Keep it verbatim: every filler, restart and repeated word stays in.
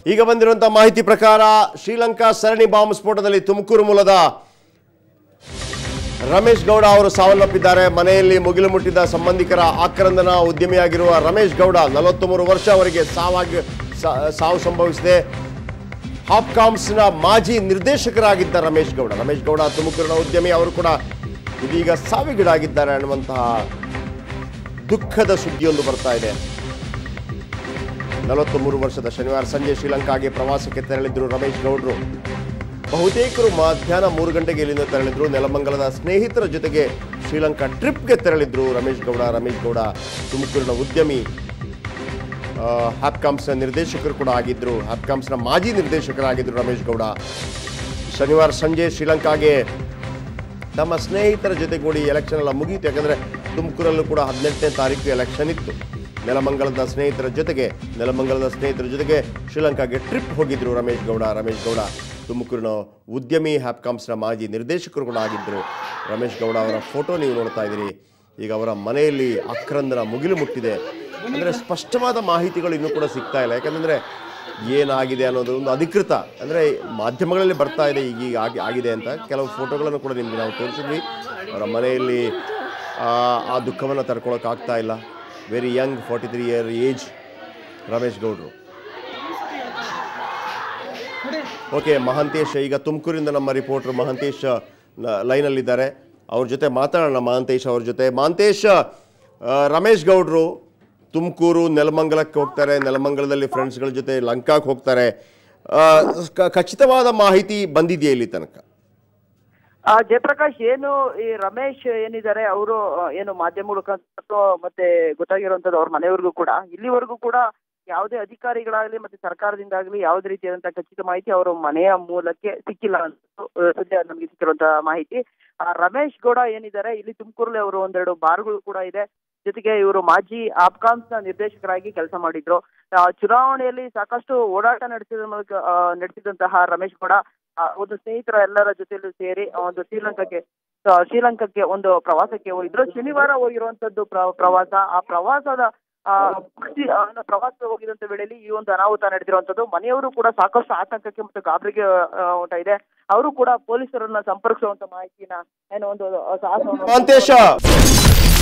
ಈಗ ಬಂದಿರುವಂತಹ ಮಾಹಿತಿ ಪ್ರಕಾರ ಶ್ರೀಲಂಕಾ ಸರಣಿ ಬಾಂಬ್ ಸ್ಫೋಟದಲ್ಲಿ ತುಮಕೂರು ಮೂಲದ ರಮೇಶ್ ಗೌಡ ಅವರು ಸಾವನ್ನಪ್ಪಿದ್ದಾರೆ. ಮನೆಯಲ್ಲಿ ಮುಗಿಲು ಮುಟ್ಟಿದ ಸಂಬಂಧಿಕರ ಆಕ್ರಂದನ ಉದ್ಯಮಿಯಾಗಿರುವ ರಮೇಶ್ ಗೌಡ ನಲವತ್ಮೂರು ವರ್ಷ ಅವರಿಗೆ ಸಾವಾಗಿ ಸಾವು ಸಂಭವಿಸಿದೆ. ಹಾಪ್ಕಾಮ್ಸ್ನ ಮಾಜಿ ನಿರ್ದೇಶಕರಾಗಿದ್ದ ರಮೇಶ್ ಗೌಡ ರಮೇಶ್ ಗೌಡ ತುಮಕೂರಿನ ಉದ್ಯಮಿ, ಅವರು ಕೂಡ ಇದೀಗ ಸಾವಿಗೀಡಾಗಿದ್ದಾರೆ ಅನ್ನುವಂತಹ ದುಃಖದ ಸುದ್ದಿಯೊಂದು ಬರ್ತಾ ಇದೆ. ನಲವತ್ಮೂರು ವರ್ಷದ ಶನಿವಾರ ಸಂಜೆ ಶ್ರೀಲಂಕಾಗೆ ಪ್ರವಾಸಕ್ಕೆ ತೆರಳಿದ್ರು ರಮೇಶ್ ಗೌಡರು. ಬಹುತೇಕರು ಮಧ್ಯಾಹ್ನ ಮೂರು ಗಂಟೆಗೆ ಇಲ್ಲಿಂದ ತೆರಳಿದ್ರು. ನೆಲಮಂಗಲದ ಸ್ನೇಹಿತರ ಜೊತೆಗೆ ಶ್ರೀಲಂಕಾ ಟ್ರಿಪ್ಗೆ ತೆರಳಿದ್ರು ರಮೇಶ್ ಗೌಡ. ರಮೇಶ್ ಗೌಡ ತುಮಕೂರಿನ ಉದ್ಯಮಿ, ಹ್ಯಾಪ್ಕಾಮ್ಸ್ನ ನಿರ್ದೇಶಕರು ಕೂಡ ಆಗಿದ್ರು. ಹ್ಯಾಪ್ಕಾಮ್ಸ್ನ ಮಾಜಿ ನಿರ್ದೇಶಕರಾಗಿದ್ದರು ರಮೇಶ್ ಗೌಡ. ಶನಿವಾರ ಸಂಜೆ ಶ್ರೀಲಂಕಾಗೆ ತಮ್ಮ ಸ್ನೇಹಿತರ ಜೊತೆಗೂಡಿ ಎಲೆಕ್ಷನ್ ಎಲ್ಲ ಮುಗಿಯಿತು. ಯಾಕಂದರೆ ತುಮಕೂರಲ್ಲೂ ಕೂಡ ಹದಿನೆಂಟನೇ ತಾರೀಕು ಎಲೆಕ್ಷನ್ ಇತ್ತು. ನೆಲಮಂಗಲದ ಸ್ನೇಹಿತರ ಜೊತೆಗೆ ನೆಲಮಂಗಲದ ಸ್ನೇಹಿತರ ಜೊತೆಗೆ ಶ್ರೀಲಂಕಾಗೆ ಟ್ರಿಪ್ ಹೋಗಿದ್ರು ರಮೇಶ್ ಗೌಡ. ರಮೇಶ್ ಗೌಡ ತುಮಕೂರಿನ ಉದ್ಯಮಿ, ಹ್ಯಾಪ್ಕಾಮ್ಸ್ನ ಮಾಜಿ ನಿರ್ದೇಶಕರು ಕೂಡ ಆಗಿದ್ದರು. ರಮೇಶ್ ಗೌಡ ಅವರ ಫೋಟೋ ನೀವು ನೋಡ್ತಾ ಇದ್ದೀರಿ. ಈಗ ಅವರ ಮನೆಯಲ್ಲಿ ಆಕ್ರಂದನ ಮುಗಿಲು ಮುಟ್ಟಿದೆ. ಅಂದರೆ ಸ್ಪಷ್ಟವಾದ ಮಾಹಿತಿಗಳು ಇನ್ನೂ ಕೂಡ ಸಿಗ್ತಾ ಇಲ್ಲ. ಯಾಕಂದರೆ ಏನಾಗಿದೆ ಅನ್ನೋದು ಒಂದು ಅಧಿಕೃತ, ಅಂದರೆ ಮಾಧ್ಯಮಗಳಲ್ಲಿ ಬರ್ತಾ ಇದೆ ಈಗೀಗ ಆಗಿ ಆಗಿದೆ ಅಂತ. ಕೆಲವು ಫೋಟೋಗಳನ್ನು ಕೂಡ ನಿಮಗೆ ನಾವು ತೋರಿಸಿದ್ವಿ. ಅವರ ಮನೆಯಲ್ಲಿ ಆ ದುಃಖವನ್ನು ತಡ್ಕೊಳ್ಳೋಕ್ಕಾಗ್ತಾ ಇಲ್ಲ. Very young, forty three year age Ramesh ಗೌಡರು. ಓಕೆ, ಮಹಾಂತೇಶ್ ಈಗ ತುಮಕೂರಿಂದ ನಮ್ಮ ರಿಪೋರ್ಟರ್ ಮಹಾಂತೇಶ್ ಲೈನಲ್ಲಿದ್ದಾರೆ. ಅವ್ರ ಜೊತೆ ಮಾತಾಡೋಣ. ಮಹಾಂತೇಶ್ ಅವ್ರ ಜೊತೆ. ಮಹಾಂತೇಶ್, ರಮೇಶ್ ಗೌಡರು ತುಮಕೂರು ನೆಲಮಂಗಲಕ್ಕೆ ಹೋಗ್ತಾರೆ, ನೆಲಮಂಗಲದಲ್ಲಿ ಫ್ರೆಂಡ್ಸ್ಗಳ ಜೊತೆ ಲಂಕಾಕ್ಕೆ ಹೋಗ್ತಾರೆ. ಖಚಿತವಾದ ಮಾಹಿತಿ ಬಂದಿದೆಯಾ ಇಲ್ಲಿ ತನಕ? ಜಯಪ್ರಕಾಶ್, ಏನು ಈ ರಮೇಶ್ ಏನಿದ್ದಾರೆ ಅವರು ಏನು ಮಾಧ್ಯಮಗಳು ಮತ್ತೆ ಗೊತ್ತಾಗಿರುವಂತದ್ದು ಅವ್ರ ಮನೆಯವರೆಗೂ ಕೂಡ ಇಲ್ಲಿವರೆಗೂ ಕೂಡ ಯಾವುದೇ ಅಧಿಕಾರಿಗಳಾಗಲಿ ಮತ್ತೆ ಸರ್ಕಾರದಿಂದಾಗಲಿ ಯಾವುದೇ ರೀತಿಯಾದಂತಹ ಖಚಿತ ಮಾಹಿತಿ ಅವರ ಮನೆಯ ಮೂಲಕ್ಕೆ ಸಿಕ್ಕಿಲ್ಲ ಅಂತ ಸದ್ಯ ನಮಗೆ ಸಿಕ್ಕಿರುವಂತಹ ಮಾಹಿತಿ. ಆ ರಮೇಶ್ ಗೌಡ ಏನಿದ್ದಾರೆ ಇಲ್ಲಿ ತುಮಕೂರಲ್ಲಿ ಅವರು ಒಂದೆರಡು ಬಾರ್ಗಳು ಕೂಡ ಇದೆ. ಜೊತೆಗೆ ಇವರು ಮಾಜಿ ಆಪ್ಕಾಮ್ಸ್ನ ನಿರ್ದೇಶಕರಾಗಿ ಕೆಲಸ ಮಾಡಿದ್ರು. ಚುನಾವಣೆಯಲ್ಲಿ ಸಾಕಷ್ಟು ಓಡಾಟ ನಡೆಸಿದ ಮೂಲಕ ನಡೆಸಿದಂತಹ ರಮೇಶ್ ಗೌಡ ಒಂದು ಸ್ನೇಹಿತರ ಎಲ್ಲರ ಜೊತೆಲೂ ಸೇರಿ ಒಂದು ಶ್ರೀಲಂಕಾಕ್ಕೆ ಶ್ರೀಲಂಕಾಕ್ಕೆ ಒಂದು ಪ್ರವಾಸಕ್ಕೆ ಹೋಗಿದ್ರು. ಶನಿವಾರ ಹೋಗಿರುವಂತದ್ದು ಪ್ರವಾಸ. ಆ ಪ್ರವಾಸದ ಆ ಪ್ರವಾಸ ಹೋಗಿದಂತ ವೇಳೆಯಲ್ಲಿ ಈ ಒಂದು ಅನಾಹುತ ನಡೆದಿರುವಂತದ್ದು. ಮನೆಯವರು ಕೂಡ ಸಾಕಷ್ಟು ಆತಂಕಕ್ಕೆ ಮತ್ತು ಗಾಬರಿಗೆ ಉಂಟಾಗಿದೆ. ಅವರು ಕೂಡ ಪೊಲೀಸರನ್ನ ಸಂಪರ್ಕಿಸುವಂತ ಮಾಹಿತಿನ ಏನೋ ಒಂದು ಸಾಹಸವನ್ನು